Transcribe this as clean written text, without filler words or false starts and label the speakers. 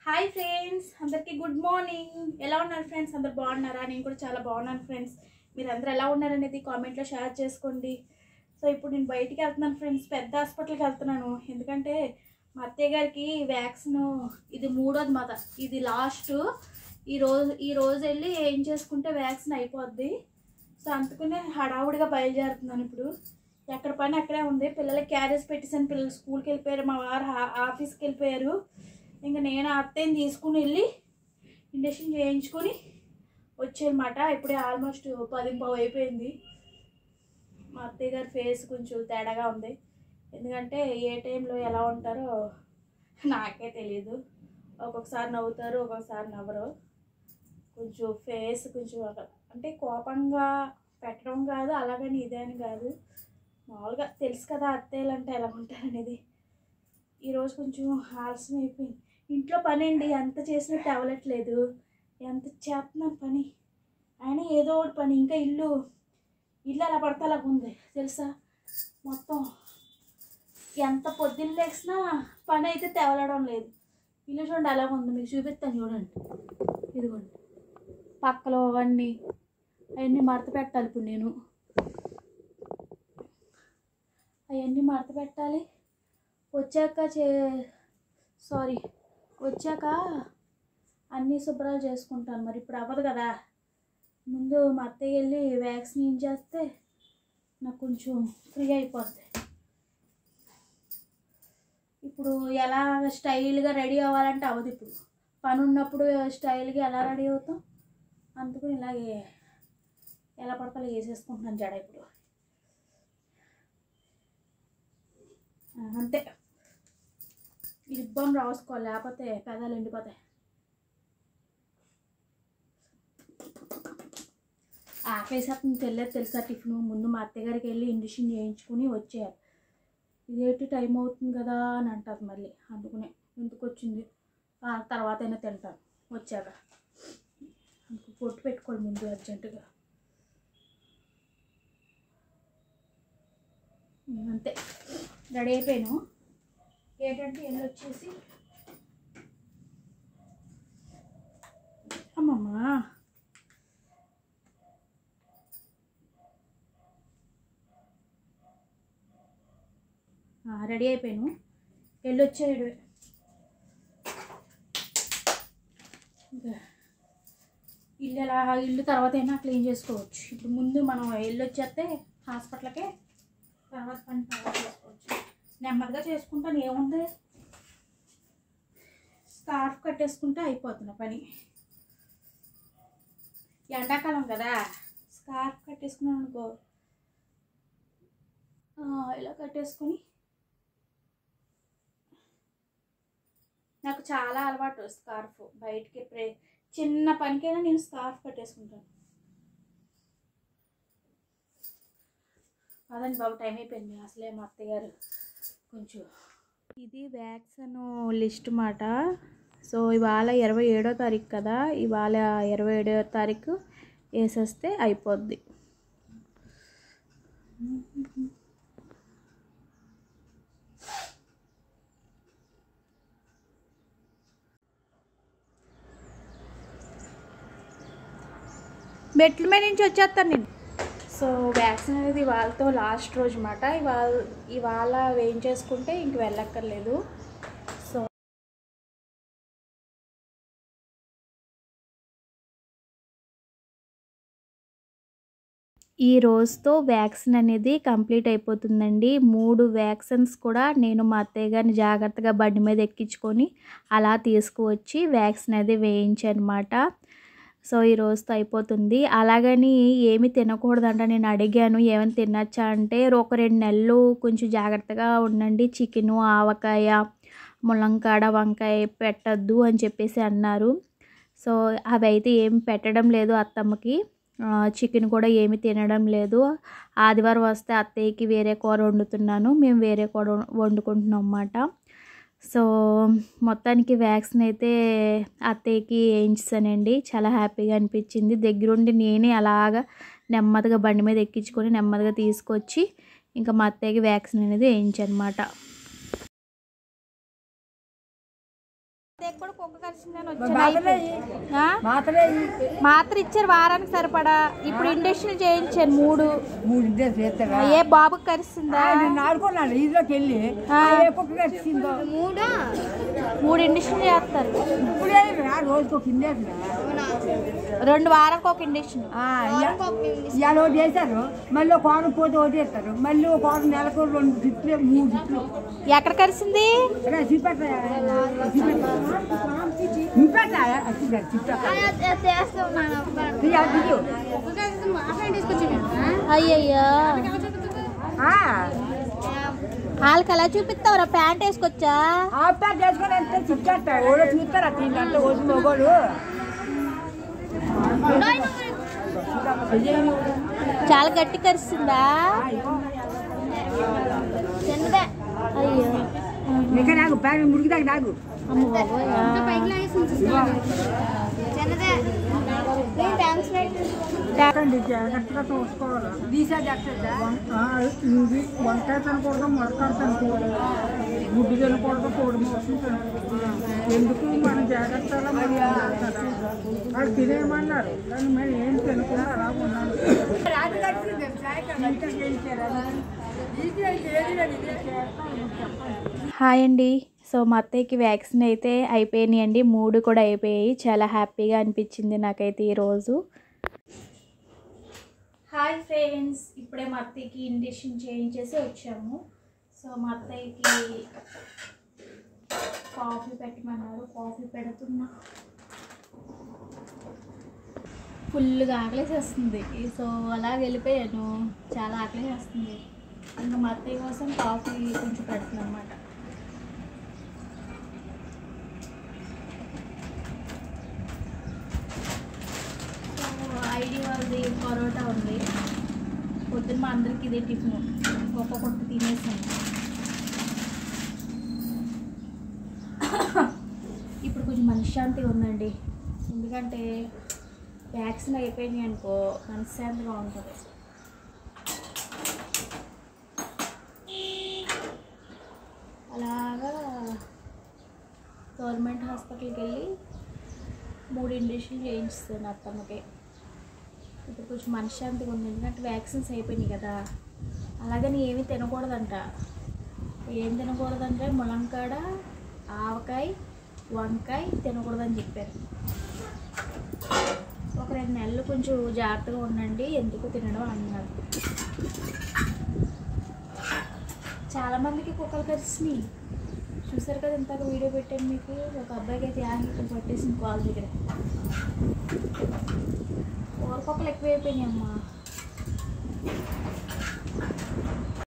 Speaker 1: Hi friends, అందరికీ good morning. ఎలా ఉన్నారు ఫ్రెండ్స్? అందరు బాగున్నారా? నేను కూడా చాలా బాగున్నాను ఫ్రెండ్స్. మీరు అందరూ ఎలా ఉన్నారనేది కామెంట్లో షేర్ చేసుకోండి. సో ఇప్పుడు నేను బయటికి వెళ్తున్నాను ఫ్రెండ్స్, పెద్ద హాస్పిటల్కి వెళ్తున్నాను. ఎందుకంటే మా అత్తయ్య గారికి వ్యాక్సిన్ ఇది మూడోది మాట, ఇది లాస్ట్. ఈ రోజు వెళ్ళి ఏం చేసుకుంటే వ్యాక్సిన్ అయిపోద్ది. సో అందుకనే హడావుడిగా బయలుదేరుతున్నాను. ఇప్పుడు ఎక్కడ పని అక్కడే ఉంది. పిల్లలకి క్యారేజ్ పెట్టేసాను, పిల్లలు స్కూల్కి వెళ్ళిపోయారు, మా వారు ఆఫీస్కి వెళ్ళిపోయారు. ఇంకా నేను అత్తయ్యని తీసుకుని వెళ్ళి ఇంజక్షన్ చేయించుకొని వచ్చేయమాట. ఇప్పుడే ఆల్మోస్ట్ 10:15 అయిపోయింది. మా అత్తయ్య గారి ఫేస్ కొంచెం తేడాగా ఉంది. ఎందుకంటే ఏ టైంలో ఎలా ఉంటారో నాకే తెలియదు. ఒక్కొక్కసారి నవ్వుతారు, ఒక్కొక్కసారి నవ్వరు. కొంచెం ఫేస్ కొంచెం అంటే కోపంగా పెట్టడం కాదు, అలాగని ఇదే అని కాదు, మామూలుగా తెలుసు కదా అత్తయ్యలు అంటే ఎలా ఉంటారనేది. ఈరోజు కొంచెం ఆలస్యం అయిపోయింది. ఇంట్లో పని అండి, ఎంత చేసినా తెవలట్లేదు. ఎంత చేస్తున్నాను పని అయినా ఏదో ఒకటి పని. ఇంకా ఇల్లు అలా పడితే అలాగ ఉంది తెలుసా. మొత్తం ఎంత పొద్దున్న లేచినా పని అయితే తెవలడం లేదు. ఇల్లు చూడండి అలాగ ఉంది, మీకు చూపిస్తాను చూడండి. ఇదిగోండి పక్కలో అవన్నీ మడత పెట్టాలి. ఇప్పుడు నేను అవన్నీ మడత పెట్టాలి. వచ్చాక అన్నీ శుభ్రాలు చేసుకుంటాను. మరి ఇప్పుడు అవ్వదు కదా. ముందు మా అత్తయ్య వెళ్ళి వ్యాక్సిన్ చేస్తే నాకు కొంచెం ఫ్రీ అయిపోద్ది. ఇప్పుడు ఎలా స్టైల్గా రెడీ అవ్వాలంటే అవ్వదు. ఇప్పుడు పని ఉన్నప్పుడు స్టైల్గా ఎలా రెడీ అవుతాం, అందుకని ఇలాగే ఎలా పడతా వేసేసుకుంటున్నాను జడ. ఇప్పుడు అంతే, లిప్ బామ్ రాసుకోవాలి, లేకపోతే పెదాలు ఎండిపోతాయి. ఆపేసేస్తుంది తెలియదు తెలుసా. టిఫిన్ ముందు మా అత్తయ్య గారికి వెళ్ళి ఇంజక్షన్ చేయించుకుని వచ్చేయాలి. ఇదేంటి టైం అవుతుంది కదా అని అంటారు మళ్ళీ. అందుకనే ఎందుకు వచ్చింది తర్వాత అయినా తింటాను వచ్చాక. పొట్టు పెట్టుకోండి ముందు అర్జెంటుగా. అంతే, రెడీ అయిపోయాను. ఏంటంటే ఎల్లు వచ్చేసి అమ్మమ్మ రెడీ అయిపోయాను. ఎల్లు వచ్చాడు. ఇల్లు తర్వాత అయినా క్లీన్ చేసుకోవచ్చు. ఇప్పుడు ముందు మనం ఎల్లు వచ్చేస్తే హాస్పిటల్కే, తర్వాత పని తర్వాత చేసుకోవచ్చు. నెమ్మదిగా చేసుకుంటాను, ఏముంది స్కార్ఫ్ కట్టేసుకుంటే అయిపోతున్న పని. ఎండాకాలం కదా, స్కార్ఫ్ కట్టేసుకున్నాను అనుకో, ఇలా కట్టేసుకుని నాకు చాలా అలవాటు స్కార్ఫ్. బయటికి చిన్న పనికైనా నేను స్కార్ఫ్ కట్టేసుకుంటాను. అదండి బాబు, టైం అయిపోయింది. అసలే మా అత్తయ్య గారు కొంచెం ఇది వ్యాక్సిన్ లిస్ట్ మాట. సో ఇవాళ 27వ తారీఖు కదా, ఇవాళ 27వ తారీఖు వేసేస్తే అయిపోద్ది. మెట్ల మీద నుంచి వచ్చేస్తాను నేను. సో వ్యాక్సిన్ అనేది ఇవాళతో లాస్ట్ రోజు అన్నమాట. ఇవాళ వేయించేసుకుంటే ఇంక వెళ్ళక్కర్లేదు. సో ఈ రోజుతో వ్యాక్సిన్ అనేది కంప్లీట్ అయిపోతుందండి. 3 వ్యాక్సిన్స్ కూడా నేను మా అత్తయ్య గారిని జాగ్రత్తగా బండి మీద ఎక్కించుకొని అలా తీసుకువచ్చి వ్యాక్సిన్ అది వేయించానమాట. సో ఈ రోజుతో అయిపోతుంది. అలాగని ఏమి తినకూడదంట. నేను అడిగాను ఏమైనా తినచ్చా అంటే, ఒక 2 నెలలు కొంచెం జాగ్రత్తగా ఉండండి, చికెను, ఆవకాయ, ములంకాడ, వంకాయ పెట్టద్దు అని చెప్పేసి అన్నారు. సో అవి అయితే ఏమి పెట్టడం లేదు అత్తమ్మకి. చికెన్ కూడా ఏమి తినడం లేదు. ఆదివారం వస్తే అత్తయ్యకి వేరే కూర వండుతున్నాను, మేము వేరే కూర వండుకుంటున్నాం అన్నమాట. సో మొత్తానికి వ్యాక్సిన్ అయితే అత్తయ్యకి వేయించానండి. చాలా హ్యాపీగా అనిపించింది. దగ్గరుండి నేనే అలాగా నెమ్మదిగా బండి మీద ఎక్కించుకొని నెమ్మదిగా తీసుకొచ్చి ఇంకా మా అత్తయ్యకి వ్యాక్సిన్ అనేది వేయించాను అన్నమాట. అత్తయ్య కూడా కుక్క కరిచిందని వచ్చాను. మాత్ర ఇచ్చారు వారానికి సరిపడా. ఇప్పుడు ఇండక్షన్ చేయించాను 3. ఏ బాబుకి కరిస్తుందా?
Speaker 2: ఆడుకున్నాను ఈలోకి వెళ్ళి కుక్క కరిచిందో
Speaker 1: 3 ఇండక్షన్ చేస్తారు.
Speaker 2: ఇప్పుడే రోజుకి ఒక ఇండక్షన్
Speaker 1: 2 వారానికి ఒక ఇండక్షన్.
Speaker 2: ఇవాళ ఒకటి చేశారు, మళ్ళీ ఒక వారం పోతే ఒకటి చేస్తారు, మళ్ళీ ఒక వారం నెలకు 2 ట్రిప్లు 3 ట్రిప్లు.
Speaker 1: ఎక్కడ కరిసింది? అయ్యయ్యో వాళ్ళకి ఎలా చూపిస్తావురా? ప్యాంట్ వేసుకొచ్చా?
Speaker 2: ప్యాంట్ వేసుకొని ఎంత చిట్టా ఓడో చూస్తారా తింటే ఓసి మొగోడు.
Speaker 1: చాలా గట్టి కరిస్తుందా? అయ్యో
Speaker 2: ఇంకా నాకు ప్యాంట్ మురికిదాకా నాకు జాగ్రత్తగా చూసుకోవాలి. ఇది వంకాయ తినకూడదు, మొరకాయ తినకూడదు, గుడ్డు తినకూడదు, కోడి మోసం తినకూడదు. ఎందుకు మనం జాగ్రత్తగా మరి వాళ్ళు తినేయమన్నారు కానీ మరి ఏం తినకుండా అలా ఉన్నాను.
Speaker 1: హాయ్ అండి. సో మా అత్తయ్యకి వ్యాక్సిన్ అయితే అయిపోయినాయి అండి. 3 కూడా అయిపోయాయి. చాలా హ్యాపీగా అనిపించింది నాకైతే ఈరోజు. హాయ్ ఫ్రెండ్స్, ఇప్పుడే మా అత్తయ్యకి ఇంజెక్షన్ చేయించేసి వచ్చాము. సో మా అత్తయ్యకి కాఫీ పెట్టమన్నారు, కాఫీ పెడుతున్నా. ఫుల్గా ఆకలేసేస్తుంది. సో అలా వెళ్ళిపోయాను, చాలా ఆకలేసేస్తుంది. ఇంకా మా అత్తయ్య కోసం కాఫీ కొంచెం పెడుతున్నాను అన్నమాట. ఐడి వాళ్ళది పరోటా ఉంది. పొద్దున్న మా అందరికి ఇదే టిఫిన్, ఒక్కొక్కటి తినేసాను. ఇప్పుడు కొంచెం మనశ్శాంతిగా ఉందండి, ఎందుకంటే వ్యాక్సిన్ అయిపోయినాయి అనుకో మనశ్శాంతిగా ఉంటుంది. అలాగా గవర్నమెంట్ హాస్పిటల్కి వెళ్ళి 3 ఇంజక్షన్లు చేయించుతాను అత్తమ్మకి. ఇప్పుడు కొంచెం మనశ్శాంతిగా ఉంది, ఎందుకంటే వ్యాక్సిన్స్ అయిపోయినాయి కదా. అలాగని ఏమీ తినకూడదంట. ఏం తినకూడదంటే ములంకాడ, ఆవకాయ, వంకాయ తినకూడదని చెప్పారు. ఒక 2 నెలలు కొంచెం జాగ్రత్తగా ఉండండి, ఎందుకు తినడం అన్నారు. చాలామందికి కుక్కలు కరిసినాయి, చూసారు కదా. ఇంతకు వీడియో పెట్టాను మీకు. ఒక అబ్బాయికి అయితే యాగిట్లు పట్టేసింది కాల్ దగ్గర. కుక్కలు ఎక్కువైపోయినాయి అమ్మా.